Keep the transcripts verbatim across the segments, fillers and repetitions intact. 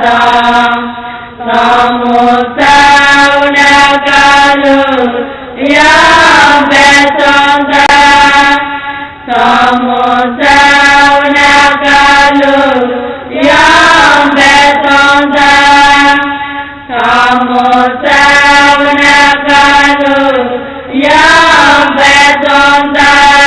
tông tông một sao na ca lu ya be tông ta tông một sao na ca lu ya be tông ta tông một sao na ca lu ya be tông ta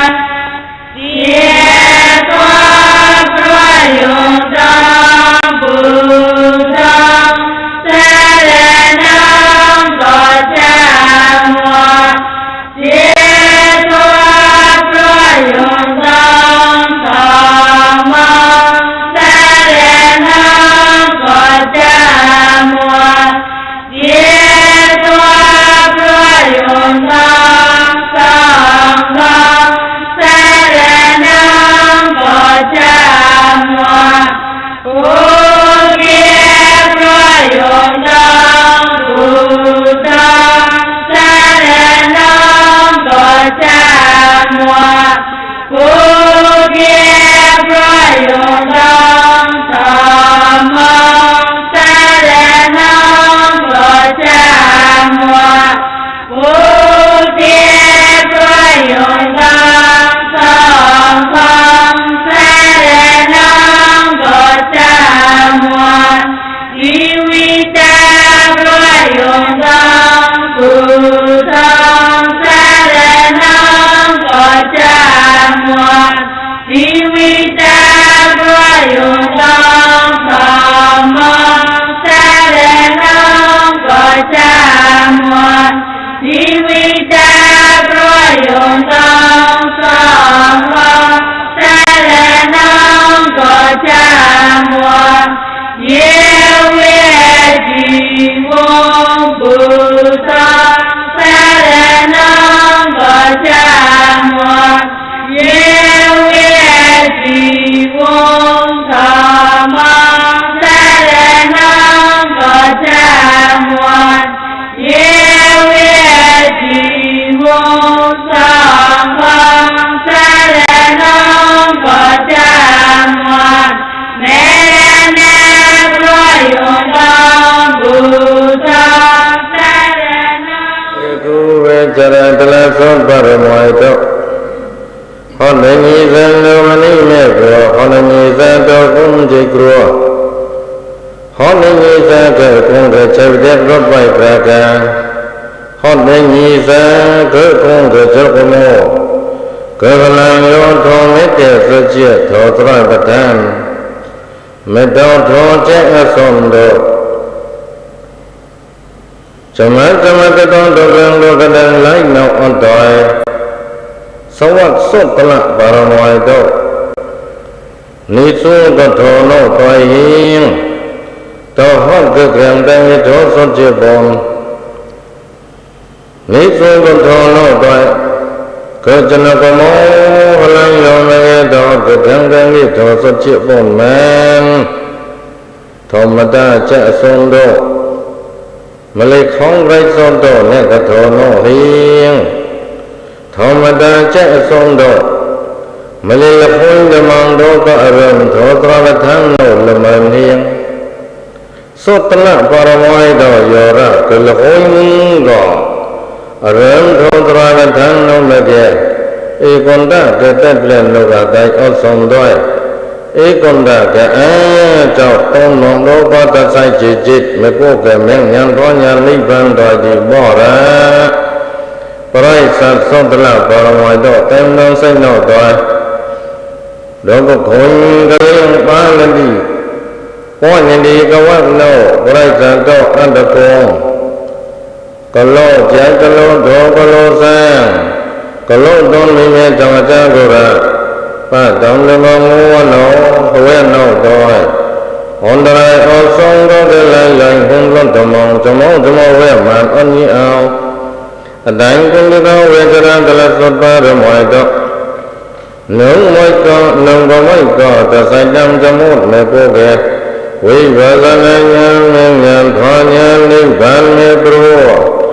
nương môi co nương có môi co ta sai năm cho một mẹ cô kề quý vợ ta nên nhân nên nhân thoa nhân đi bàn mẹ pro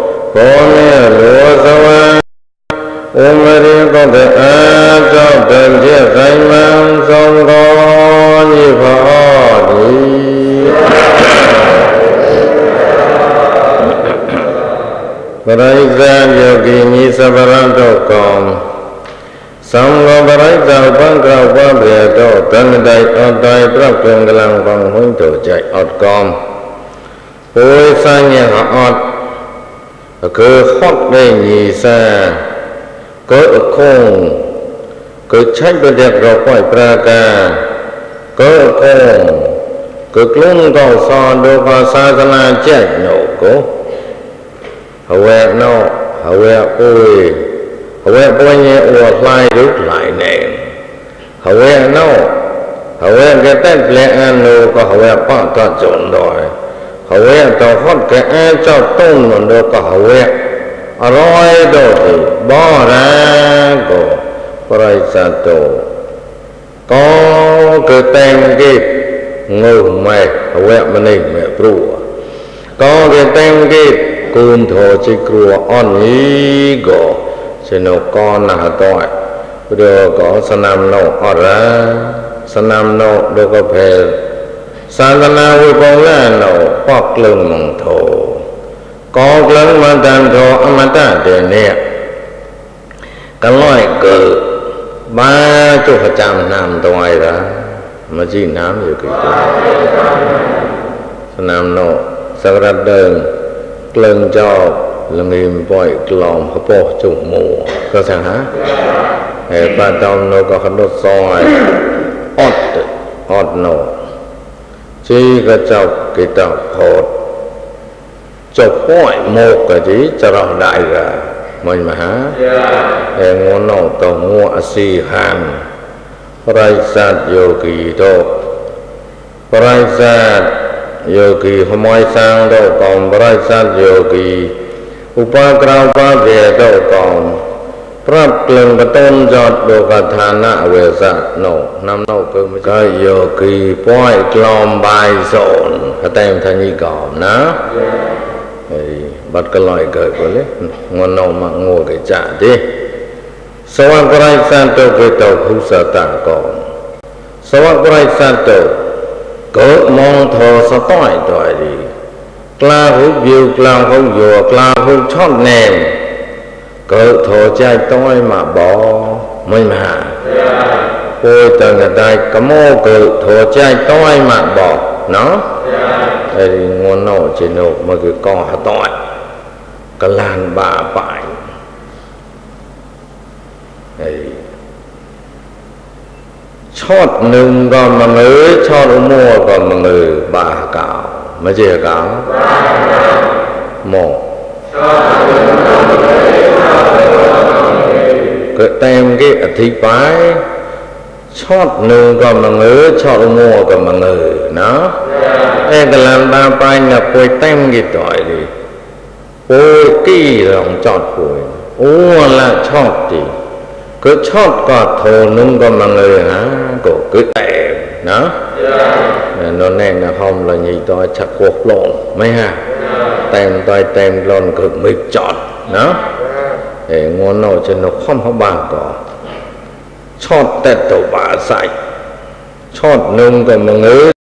có mẹ lúa sao anh ôm mẹ đi con thể á cho tên chia say mang sông có như phó đi บริษัทโยกิมีสัพพันโตกรมสังฆบริษัทบังกราบเบียโตตันใดอัตไตปรับกำลังบังหุ่นโตใจอัดกรมโอยสัญญาอัดคือฮอดได้ยีซาก็คงก็ใช้ประเดี๋ยวเราปล่อยปราการก็คงก็กลุ่มก็สอนดูภาษาศาสนาแจ้งโนก็หาเวโนหาเวอุยหาเวปุญญอวดลายรุกลายเนงหาเวโนหาเวกเต้นเปลี่ยนโนก็หาเวป้าตัดจนดอยหาเวต่อฮอดแก่เจ้าต้นมันดูก็หาเวอร่อยดูดีบ่รักก็ปริสัตโตก็เกิดแต่งกิจงูไม่หาเวมันนี่ไม่ปลัวก็เกิดแต่งกิจกุนโธจิกรัวอ่อนนี้ก็เชนกรนาต้อยเดี๋ยวก็สนามโนอ่อนละสนามโนดูก็เพลศาสนาวิปงแล้วโนปอกลึงมังโธก็กลึงมันดันโธอมตะเดเนี่ยกันลอยเกิดบ้าจุกจำนามตัวไอ้ละมาจีน้ำอยู่กี่ตัวสนามโนสักระเดิงกลึงจอบลงอิมปล่อยกลอมพระโพจุกหมูก็สั่งฮะไอ้ป้าตอมโนก็ขนดซอยอดอดโนจีกระจับกิตาโพดจบป่อยโมกกะจีจะรอได้กะมันมาฮะไอ้งูโนตัวงูอสีหันปริสัทโยกีโตปริสัทโยกีขโมยสร้างโตกองปริสัทโยกีอุปกรณ์ปะเวโตกองปรับกลึงกระต้นจอดโดกฐานะเวสะโนน้ำโนคือไม่ใช่โยกีป้อยกลอมบายโซนพระเต็มทันยีกอมนะไอ้บัดก็ลอยเกิดไปเลยงอนนมางัวกิจ่าดิสวัสดิ์ปริสัทโตกิโตภุสตากองสวัสดิ์ปริสัทโตเกิดมองโทสต้อยต่อยดีกลาหุบอยู่กลางหุบอยู่กลาหุบชอบแนมเกิดโทใจต้อยมาบอไม่มาโอ้ยตั้งแต่ได้กโมเกิดโทใจต้อยมาบอกเนาะไอ้งวนโนจิโนมันคือกอหต้อยกลานบาไปไอ้ชอดหนึ่งก็มังเอ๋ยชอดอุโมก็มังเอ๋ยบาเก่าไม่ใช่เก่าโมก็เต็มกี่อธิบายชอดหนึ่งก็มังเอ๋ยชอดอุโมก็มังเอ๋ยนะไอ้กลานบาไปเนี่ยป่วยเต็มกี่ต่อยดิป่วยกี่ลองจอดป่วยโอ้ละชอดดิก็ชอบก็โทนุ่งก็มังเลยฮะก็cứแต่นะnó nên là không là nhị tôi chắc cuộc lộn mấy ha tem tôi tem lộn cực mịch chọt nó để ngon nổi cho nó không có bàn có chót tết tổ bà sạch chót nungก็มังเอ๋ย